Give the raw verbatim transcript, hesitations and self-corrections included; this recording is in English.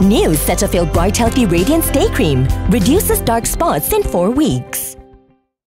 New Cetaphil Bright Healthy Radiance Day Cream reduces dark spots in four weeks.